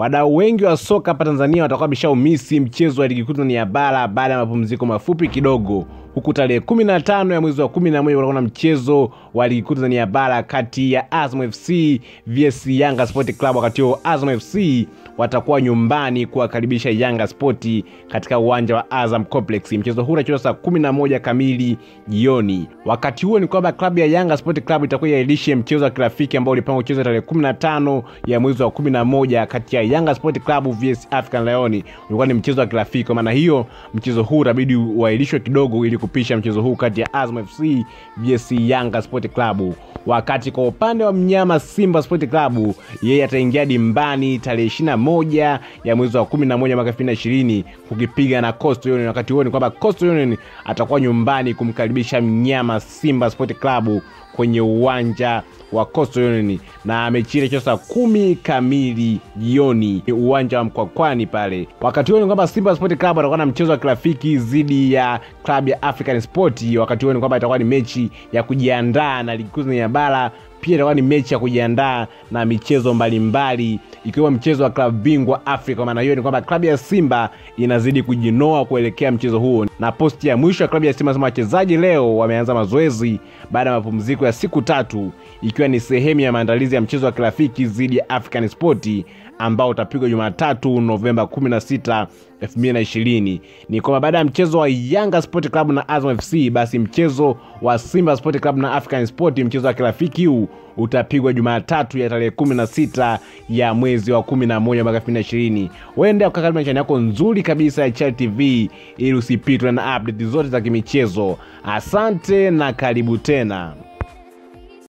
Wadau wengi wa soka hapa Tanzania watakuwa wameshaumisi mchezo wa ligi kuu ya bara baada ya mapumziko mafupi kidogo. Huku tarehe 15 ya mwezi wa 11 kutakuwa na mchezo wa ligi kuu ya bara kati ya Azam FC vs Yanga Sport Club. Wakati huo Azam FC watakuwa nyumbani kuwakaribisha Yanga Sport katika uwanja wa Azam Complex. Mchezo huu unachezwa saa 11 kamili jioni. Wakati huo ni kwamba klabu ya Yanga Sport Club itakuwa ilishe mchezo wa kirafiki ambao ulipangwa kuchezwa tarehe 15 ya mwezi wa 11 kati ya Yanga Sport Club vs African Lion. Ulikuwa ni mchezo wa kirafiki, kwa maana hiyo mchezo huu inabidi uahirishwe kidogo ili kupisha mchezo huu kati ya Azam FC vs Yanga Sport Club. Wakati kwa upande wa mnyama Simba Sport Club, yeye ataingia dimbani tarehe 21 ya mwezi wa 11 mwaka 2020 kukipiga na Coastal Union. Wakati huo ni kwamba Coastal Union atakuwa nyumbani kumkaribisha mnyama Simba Sport Club kwenye uwanja wa Coastal Union, na mechi ile saa 10 kamili jioni uwanja wa Mkwakwani pale. Wakati huo ni kwamba Simba Sport Club atakuwa na mchezo wa kirafiki dhidi ya klabu ya African Sport. Wakati huo ni kwamba itakuwa ni mechi ya kujiandaa na ligi kuu ya bara, pia itakuwa ni mechi ya kujiandaa na michezo mbalimbali ikiwa mchezo wa klabu bingwa Afrika. Kwa maana hiyo ni kwamba klabu ya Simba inazidi kujinoa kuelekea mchezo huo. Na posti ya mwisho ya klabu ya Simba, wachezaji leo wameanza mazoezi baada ya mapumziko ya siku 3, ikiwa ni sehemu ya maandalizi ya mchezo wa kirafiki dhidi ya African Sport ambao utapigwa Jumatatu Novemba 16, 2020. Ni kwamba baada ya mchezo wa Yanga Sport Club na Azam FC, basi mchezo wa Simba Sport Club na African Sport, mchezo wa kirafiki huu utapigwa Jumatatu ya tarehe 16 ya mwezi wa 11 mwaka 2020. Wende ukakaribu channel yako nzuri kabisa ya Channel TV ili usipitwe na update zote za kimichezo. Asante na karibu tena.